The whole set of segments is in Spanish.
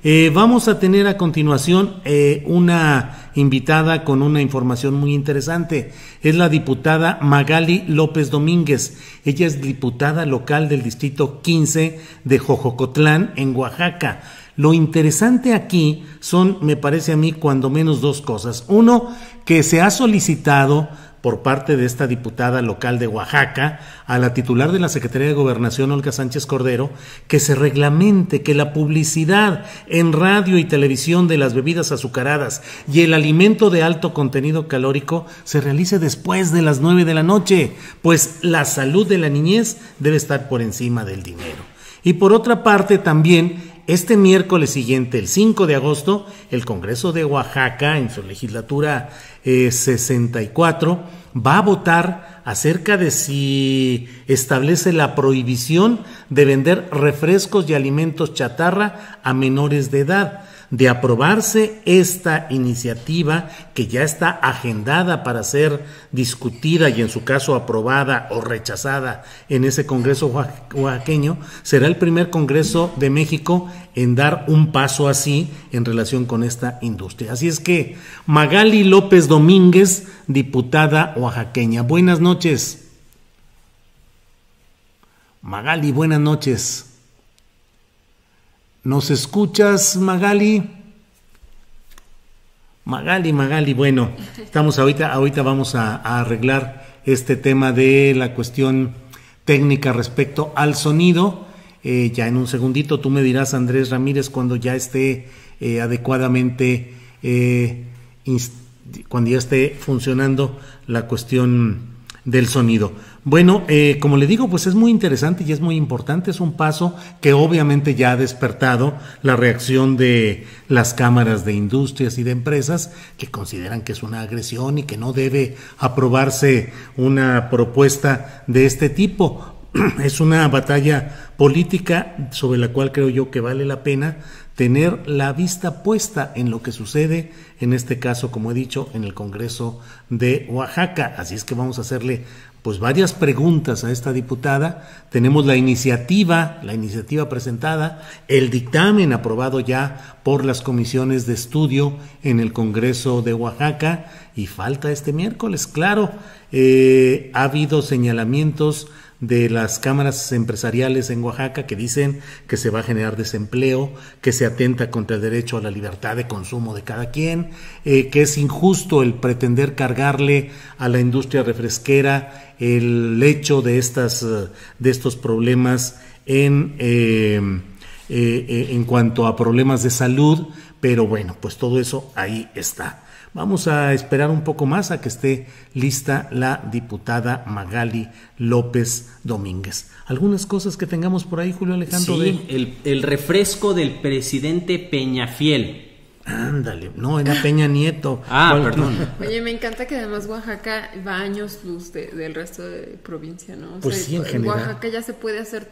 Vamos a tener a continuación una invitada con una información muy interesante. Es la diputada Magali López Domínguez. Ella es diputada local del distrito 15 de Jojocotlán, en Oaxaca. Lo interesante aquí son, me parece a mí, cuando menos dos cosas. Uno, que se ha solicitado por parte de esta diputada local de Oaxaca a la titular de la Secretaría de Gobernación, Olga Sánchez Cordero, que se reglamente que la publicidad en radio y televisión de las bebidas azucaradas y el alimento de alto contenido calórico se realice después de las 9 de la noche, pues la salud de la niñez debe estar por encima del dinero. Y por otra parte también, este miércoles siguiente, el 5 de agosto, el Congreso de Oaxaca, en su legislatura 64, va a votar acerca de si establece la prohibición de vender refrescos y alimentos chatarra a menores de edad. De aprobarse esta iniciativa, que ya está agendada para ser discutida y en su caso aprobada o rechazada en ese Congreso oaxaqueño, será el primer Congreso de México en dar un paso así en relación con esta industria. Así es que Magali López Domínguez, diputada oaxaqueña. Buenas noches. Magali, buenas noches. ¿Nos escuchas, Magali? Magali, bueno, estamos ahorita vamos a arreglar este tema de la cuestión técnica respecto al sonido. Ya en un segundito tú me dirás, Andrés Ramírez, cuando ya esté adecuadamente, cuando ya esté funcionando la cuestión del sonido. Bueno, como le digo, pues es muy interesante y es muy importante, es un paso que obviamente ya ha despertado la reacción de las cámaras de industrias y de empresas que consideran que es una agresión y que no debe aprobarse una propuesta de este tipo. Es una batalla política sobre la cual creo yo que vale la pena tener la vista puesta en lo que sucede, en este caso, como he dicho, en el Congreso de Oaxaca. Así es que vamos a hacerle pues varias preguntas a esta diputada. Tenemos la iniciativa presentada, el dictamen aprobado ya por las comisiones de estudio en el Congreso de Oaxaca y falta este miércoles, claro. Ha habido señalamientos de las cámaras empresariales en Oaxaca que dicen que se va a generar desempleo, que se atenta contra el derecho a la libertad de consumo de cada quien, que es injusto el pretender cargarle a la industria refresquera el hecho de estos problemas en cuanto a problemas de salud, pero bueno, pues todo eso ahí está. Vamos a esperar un poco más a que esté lista la diputada Magali López Domínguez. ¿Algunas cosas que tengamos por ahí, Julio Alejandro? Sí, el refresco del presidente Peñafiel. Ándale, no, era Peña Nieto. Perdón. Oye, me encanta que además Oaxaca va años luz del resto de provincia, ¿no? Pues sí, en general. Oaxaca ya se puede hacer,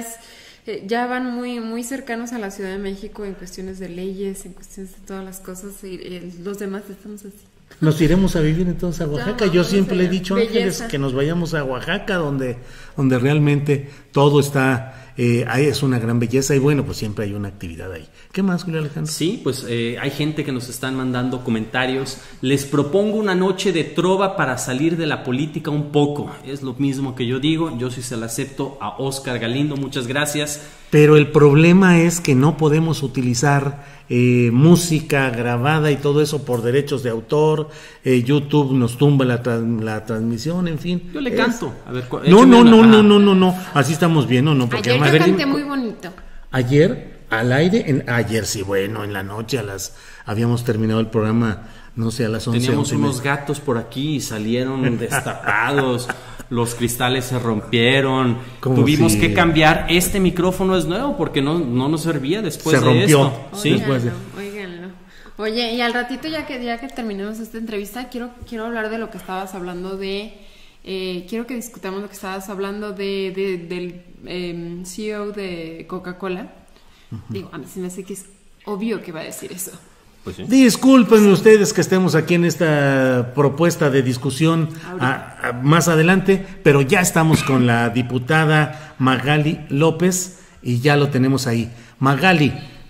ya van muy cercanos a la Ciudad de México en cuestiones de leyes, en cuestiones de todas las cosas, y los demás estamos así. Nos iremos a vivir entonces a Oaxaca. Yo siempre le he dicho a Ángeles belleza, que nos vayamos a Oaxaca, donde realmente todo está, ahí es una gran belleza y bueno, pues siempre hay una actividad ahí. ¿Qué más, Julio Alejandro? Sí, pues hay gente que nos están mandando comentarios. Les propongo una noche de trova para salir de la política un poco. Es lo mismo que yo digo, yo sí se la acepto a Oscar Galindo, muchas gracias. Pero el problema es que no podemos utilizar música grabada y todo eso por derechos de autor. YouTube nos tumba la transmisión, en fin. Yo le canto. A ver, no, así estamos bien, no, porque ayer yo canté muy bonito. Ayer al aire, ayer sí, bueno, en la noche habíamos terminado el programa, no sé, a las 11. Teníamos unos gatos por aquí y salieron destapados. Los cristales se rompieron. Tuvimos que cambiar. Este micrófono es nuevo porque no nos servía después de esto. ¿Sí? Óiganlo. Oye, y al ratito ya que terminemos esta entrevista, quiero hablar de lo que estabas hablando quiero que discutamos lo que estabas hablando del CEO de Coca-Cola. Digo, a mí se me hace que es obvio que va a decir eso. Pues sí. Discúlpenme ustedes que estemos aquí en esta propuesta de discusión más adelante, pero ya estamos con la diputada Magali López y ya lo tenemos ahí. Magali,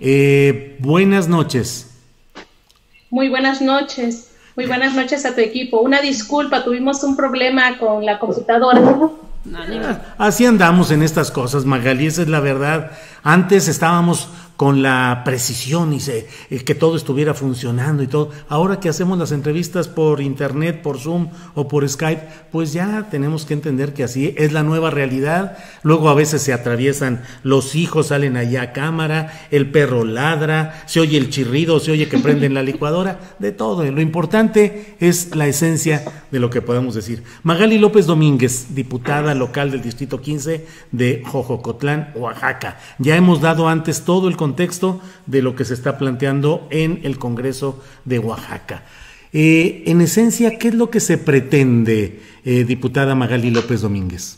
Buenas noches. Muy buenas noches. Muy buenas noches a tu equipo. Una disculpa, tuvimos un problema con la computadora. Así andamos en estas cosas, Magali, esa es la verdad. Antes estábamos con la precisión y que todo estuviera funcionando y todo. Ahora que hacemos las entrevistas por internet, por Zoom o por Skype, pues ya tenemos que entender que así es la nueva realidad. Luego a veces se atraviesan los hijos, salen allá a cámara, el perro ladra, se oye el chirrido, se oye que prenden la licuadora, de todo. Lo importante es la esencia de lo que podemos decir. Magali López Domínguez, diputada local del Distrito 15 de Jojocotlán, Oaxaca. Ya hemos dado antes todo el contexto de lo que se está planteando en el Congreso de Oaxaca. En esencia, ¿qué es lo que se pretende, diputada Magali López Domínguez?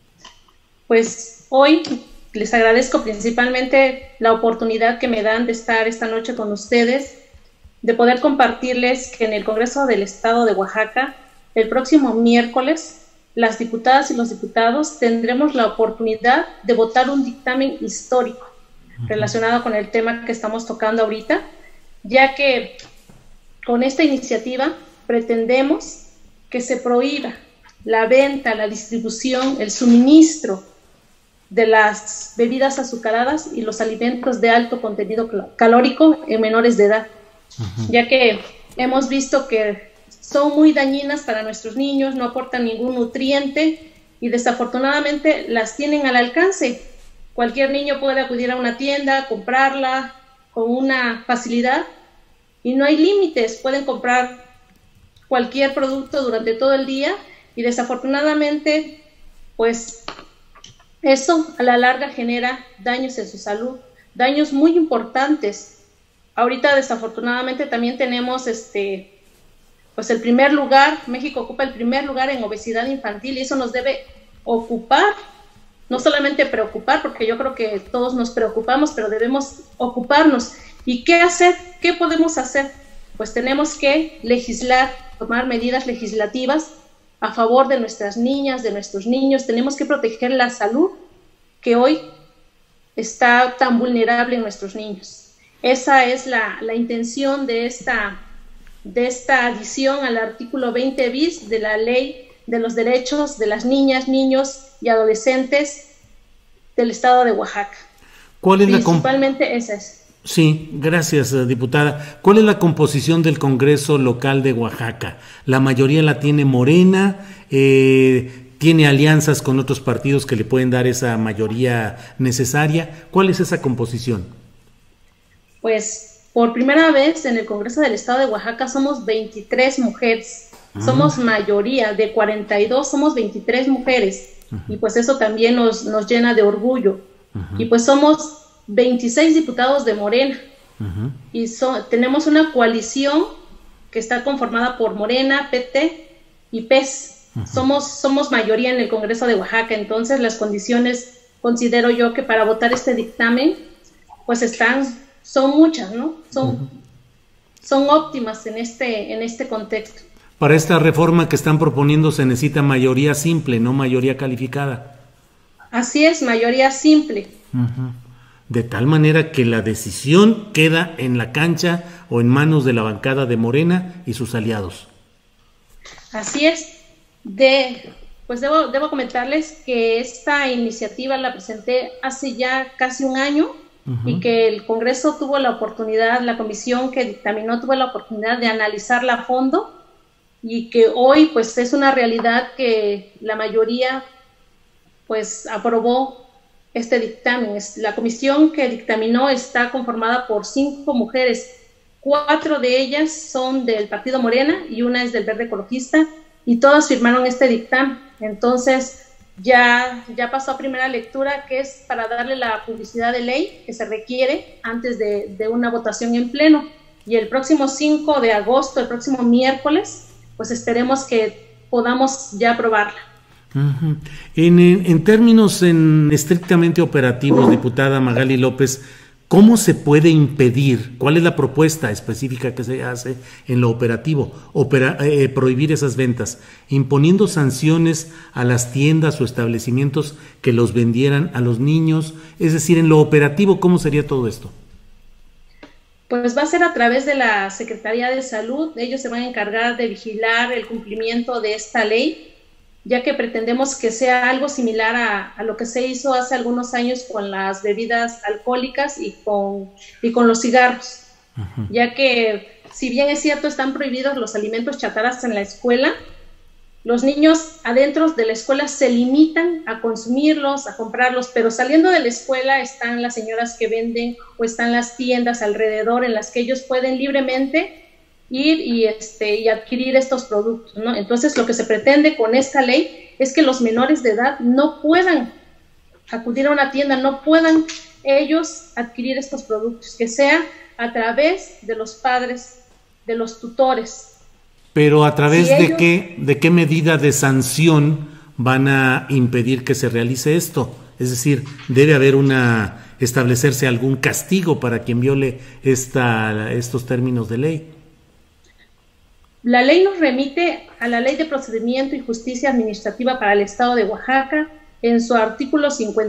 Pues hoy les agradezco principalmente la oportunidad que me dan de estar esta noche con ustedes, de poder compartirles que en el Congreso del Estado de Oaxaca, el próximo miércoles, las diputadas y los diputados tendremos la oportunidad de votar un dictamen histórico relacionado con el tema que estamos tocando ahorita, ya que con esta iniciativa pretendemos que se prohíba la venta, la distribución, el suministro de las bebidas azucaradas y los alimentos de alto contenido calórico en menores de edad, ya que hemos visto que son muy dañinas para nuestros niños, no aportan ningún nutriente y desafortunadamente las tienen al alcance. Cualquier niño puede acudir a una tienda, comprarla con una facilidad y no hay límites, pueden comprar cualquier producto durante todo el día y desafortunadamente pues eso a la larga genera daños en su salud, daños muy importantes. Ahorita desafortunadamente también tenemos pues el primer lugar, México ocupa el primer lugar en obesidad infantil y eso nos debe ocupar. No solamente preocupar, porque yo creo que todos nos preocupamos, pero debemos ocuparnos. ¿Y qué hacer? ¿Qué podemos hacer? Pues tenemos que legislar, tomar medidas legislativas a favor de nuestras niñas, de nuestros niños. Tenemos que proteger la salud que hoy está tan vulnerable en nuestros niños. Esa es la intención de esta adición al artículo 20 bis de la Ley de los Derechos de las Niñas, Niños y Adolescentes del Estado de Oaxaca. ¿Cuál es principalmente esa es. Sí, gracias, diputada. ¿Cuál es la composición del Congreso local de Oaxaca? La mayoría la tiene Morena, tiene alianzas con otros partidos que le pueden dar esa mayoría necesaria. ¿Cuál es esa composición? Pues por primera vez en el Congreso del Estado de Oaxaca somos 23 mujeres. Somos mayoría, de 42 somos 23 mujeres y pues eso también nos llena de orgullo. Y pues somos 26 diputados de Morena y tenemos una coalición que está conformada por Morena, PT y PES. Somos mayoría en el Congreso de Oaxaca, entonces las condiciones, considero yo que para votar este dictamen pues son muchas, ¿no? Son óptimas en este contexto. Para esta reforma que están proponiendo se necesita mayoría simple, no mayoría calificada. Así es, mayoría simple. De tal manera que la decisión queda en la cancha o en manos de la bancada de Morena y sus aliados. Así es. Pues debo comentarles que esta iniciativa la presenté hace ya casi un año y que el Congreso tuvo la oportunidad, la comisión que dictaminó tuvo la oportunidad de analizarla a fondo y que hoy pues es una realidad que la mayoría pues aprobó este dictamen. La comisión que dictaminó está conformada por 5 mujeres, 4 de ellas son del Partido Morena y una es del Verde Ecologista y todas firmaron este dictamen. Entonces ya pasó a primera lectura, que es para darle la publicidad de ley que se requiere antes de una votación en pleno, y el próximo 5 de agosto, el próximo miércoles, pues esperemos que podamos ya aprobarla. En términos estrictamente operativos, diputada Magali López, ¿cómo se puede impedir? ¿Cuál es la propuesta específica que se hace en lo operativo? Prohibir esas ventas, imponiendo sanciones a las tiendas o establecimientos que los vendieran a los niños. Es decir, en lo operativo, ¿cómo sería todo esto? pues va a ser a través de la Secretaría de Salud. Ellos se van a encargar de vigilar el cumplimiento de esta ley, ya que pretendemos que sea algo similar a lo que se hizo hace algunos años con las bebidas alcohólicas y con los cigarros, ya que si bien es cierto están prohibidos los alimentos chatarras en la escuela, los niños adentro de la escuela se limitan a consumirlos, a comprarlos, pero saliendo de la escuela están las señoras que venden o están las tiendas alrededor en las que ellos pueden libremente ir y adquirir estos productos, ¿no? Entonces, lo que se pretende con esta ley es que los menores de edad no puedan acudir a una tienda, no puedan ellos adquirir estos productos, que sea a través de los padres, de los tutores. Pero ¿a través de qué medida de sanción van a impedir que se realice esto? Es decir, debe haber establecerse algún castigo para quien viole estos términos de ley. La ley nos remite a la Ley de Procedimiento y Justicia Administrativa para el Estado de Oaxaca en su artículo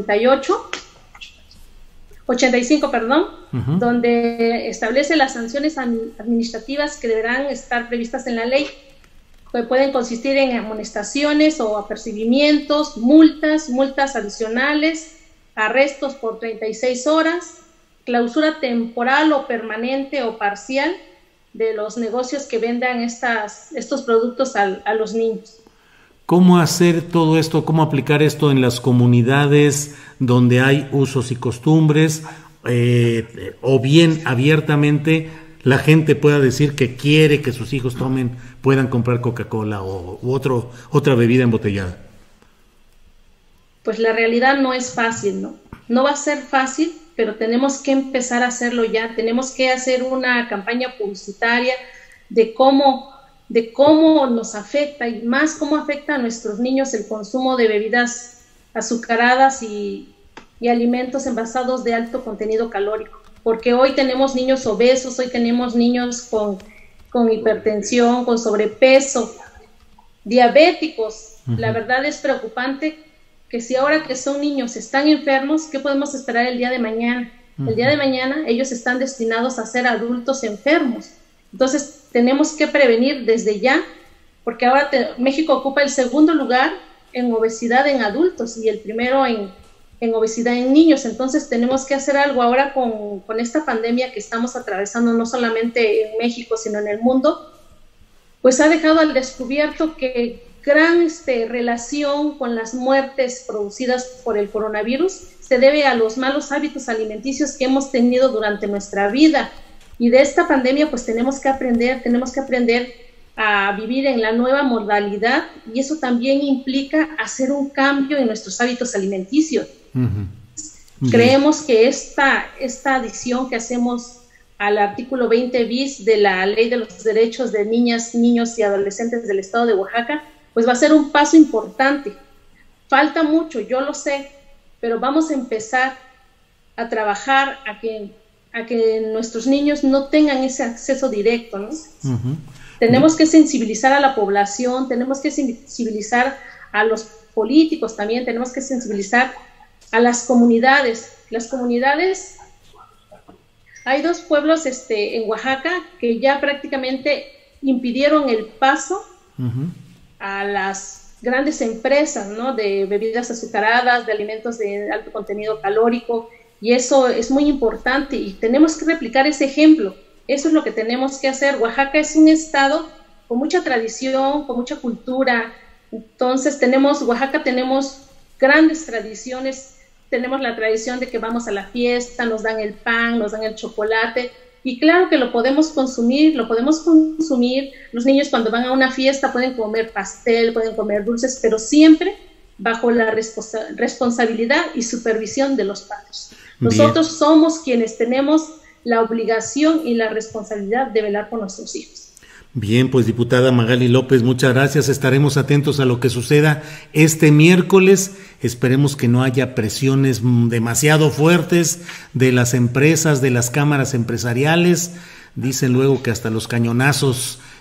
85, donde establece las sanciones administrativas que deberán estar previstas en la ley. Que pueden consistir en amonestaciones o apercibimientos, multas adicionales, arrestos por 36 horas, clausura temporal o permanente o parcial de los negocios que vendan estos productos a los niños. ¿Cómo hacer todo esto, cómo aplicar esto en las comunidades donde hay usos y costumbres, o bien abiertamente la gente pueda decir que quiere que sus hijos puedan comprar Coca-Cola u otra bebida embotellada? Pues la realidad no es fácil, ¿no? No va a ser fácil, pero tenemos que empezar a hacerlo ya. Tenemos que hacer una campaña publicitaria de cómo nos afecta, y más cómo afecta a nuestros niños el consumo de bebidas azucaradas y alimentos envasados de alto contenido calórico. Porque hoy tenemos niños obesos, hoy tenemos niños con hipertensión, con sobrepeso, diabéticos. La verdad es preocupante que si ahora que son niños están enfermos, ¿qué podemos esperar el día de mañana? El día de mañana ellos están destinados a ser adultos enfermos. Entonces tenemos que prevenir desde ya, porque ahora México ocupa el segundo lugar en obesidad en adultos y el primero en obesidad en niños. Entonces tenemos que hacer algo ahora con esta pandemia que estamos atravesando, no solamente en México, sino en el mundo. Pues ha dejado al descubierto que gran relación con las muertes producidas por el coronavirus se debe a los malos hábitos alimenticios que hemos tenido durante nuestra vida. Y de esta pandemia pues tenemos que aprender a vivir en la nueva modalidad, y eso también implica hacer un cambio en nuestros hábitos alimenticios. Creemos que esta adición que hacemos al artículo 20 bis de la Ley de los Derechos de Niñas, Niños y Adolescentes del Estado de Oaxaca, pues va a ser un paso importante. Falta mucho, yo lo sé, pero vamos a empezar a trabajar a que nuestros niños no tengan ese acceso directo, ¿no? Tenemos que sensibilizar a la población, tenemos que sensibilizar a los políticos también, tenemos que sensibilizar a las comunidades. Las comunidades, hay 2 pueblos en Oaxaca que ya prácticamente impidieron el paso a las grandes empresas, ¿no? De bebidas azucaradas, de alimentos de alto contenido calórico, y eso es muy importante y tenemos que replicar ese ejemplo. Eso es lo que tenemos que hacer. Oaxaca es un estado con mucha tradición, con mucha cultura. Entonces Oaxaca tenemos grandes tradiciones. Tenemos la tradición de que vamos a la fiesta, nos dan el pan, nos dan el chocolate, y claro que lo podemos consumir. Los niños cuando van a una fiesta pueden comer pastel, pueden comer dulces, pero siempre bajo la responsabilidad y supervisión de los padres. Nosotros somos quienes tenemos la obligación y la responsabilidad de velar por nuestros hijos. Bien, pues diputada Magali López, muchas gracias. Estaremos atentos a lo que suceda este miércoles. Esperemos que no haya presiones demasiado fuertes de las empresas, de las cámaras empresariales. Dicen luego que hasta los cañonazos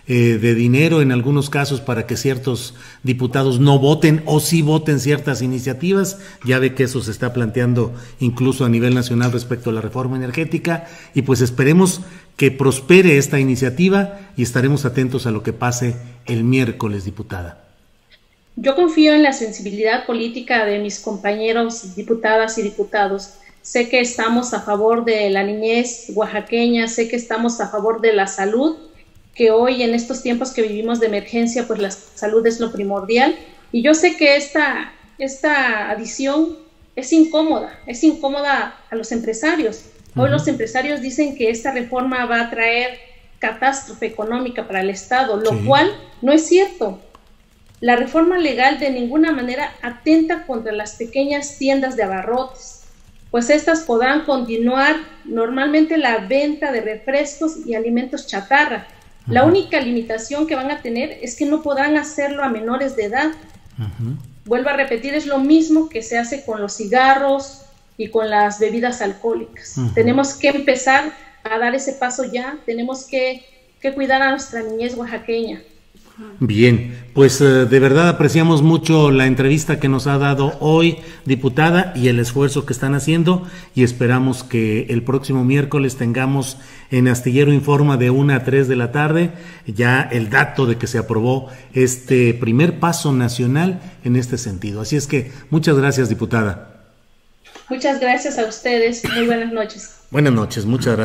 de dinero en algunos casos para que ciertos diputados no voten o sí voten ciertas iniciativas. Ya ve que eso se está planteando incluso a nivel nacional respecto a la reforma energética, y pues esperemos que prospere esta iniciativa y estaremos atentos a lo que pase el miércoles, diputada. Yo confío en la sensibilidad política de mis compañeros diputadas y diputados. Sé que estamos a favor de la niñez oaxaqueña, sé que estamos a favor de la salud, que hoy en estos tiempos que vivimos de emergencia, pues la salud es lo primordial. Y yo sé que esta adición es incómoda a los empresarios. Hoy los empresarios dicen que esta reforma va a traer catástrofe económica para el Estado, lo cual no es cierto. La reforma legal de ninguna manera atenta contra las pequeñas tiendas de abarrotes, pues estas podrán continuar normalmente la venta de refrescos y alimentos chatarra. La única limitación que van a tener es que no podrán hacerlo a menores de edad. Vuelvo a repetir, es lo mismo que se hace con los cigarros y con las bebidas alcohólicas. Tenemos que empezar a dar ese paso ya, tenemos que cuidar a nuestra niñez oaxaqueña. Bien, pues de verdad apreciamos mucho la entrevista que nos ha dado hoy, diputada, y el esfuerzo que están haciendo, y esperamos que el próximo miércoles tengamos en Astillero Informa de 1 a 3 de la tarde ya el dato de que se aprobó este primer paso nacional en este sentido. Así es que muchas gracias, diputada. Muchas gracias a ustedes, muy buenas noches. Buenas noches, muchas gracias.